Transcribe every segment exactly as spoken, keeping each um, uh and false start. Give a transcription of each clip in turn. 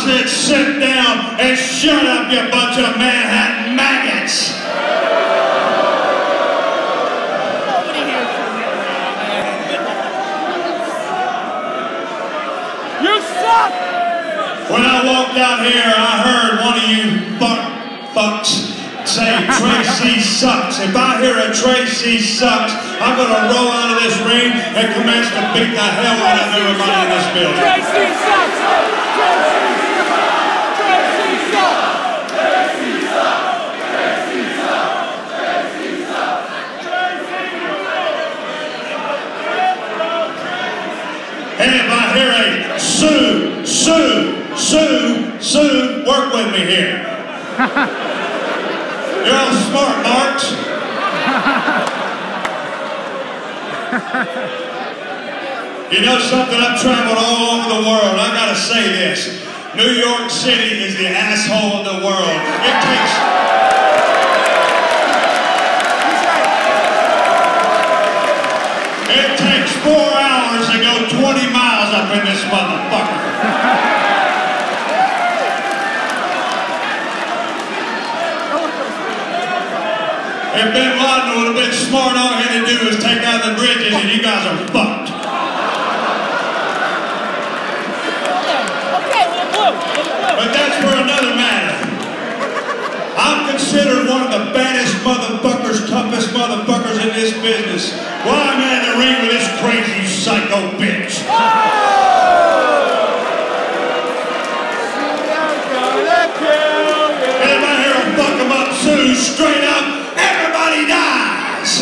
said sit down and shut up, you bunch of Manhattan maggots. Nobody hears from you. You suck! When I walked out here, I heard one of you fuck fucks say Tracy sucks. If I hear a Tracy sucks, I'm gonna roll out of this ring and commence to beat the hell out of everybody in this building. Tracy sucks! Tracy sucks! Tracy sucks! Tracy sucks! Tracy sucks! Tracy sucks! And if I hear a Sue, Sue, Sue, Sue, work with me here. You're all smart, Marks. You know something? I've traveled all over the world. I gotta say this. New York City is the asshole of the world. It takes... It takes four hours to go twenty miles up in this motherfucker. If Bin Laden would have been smart, all he had to do was take out the bridges and you guys are fucked. Okay, we'll move. But that's for another matter. I'm considered one of the baddest motherfuckers, toughest motherfuckers in this business. Why am I in the ring with this crazy psycho bitch? And if I hear a fuck 'em up Sue straight up, everybody dies!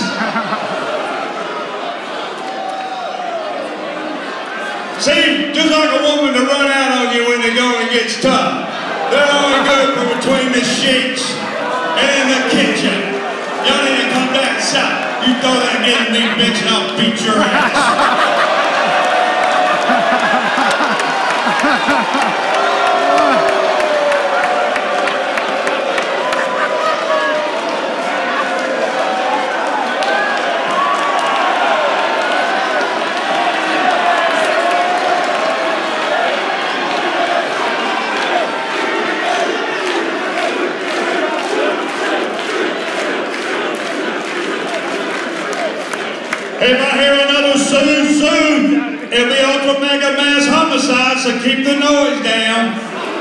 See, just like a woman to run out on you when the going gets tough. They're only good for between the sheets and in the kitchen. Y'all need to come back south. You throw that getting me bitch and I'll beat your ass. If I hear another Sue, Sue, it'll be ultra mega mass homicide, so keep the noise down.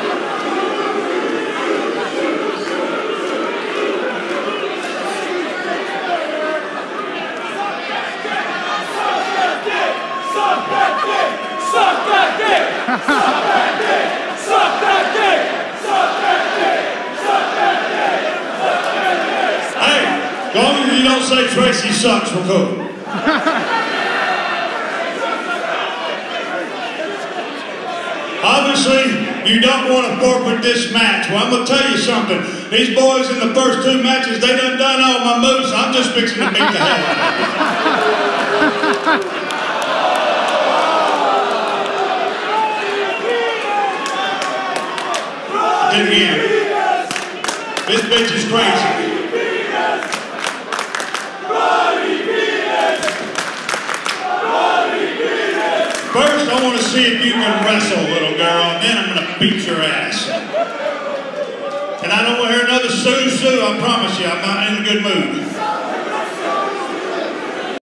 Suck that dick! Suck that dick! Suck that dick! Suck that dick! Suck that dick! Suck that dick! Suck that dick! Hey, as long as you don't say Tracy sucks, we're cool. Obviously, you don't want to forfeit this match. Well, I'm going to tell you something. These boys in the first two matches, they done done all my moves. I'm just fixing to beat the hell out of them. Again, this bitch is crazy. First, I want to see if you can wrestle, little girl, and then I'm going to beat your ass. And I don't want to hear another Sue Sue, I promise you, I'm not in a good mood.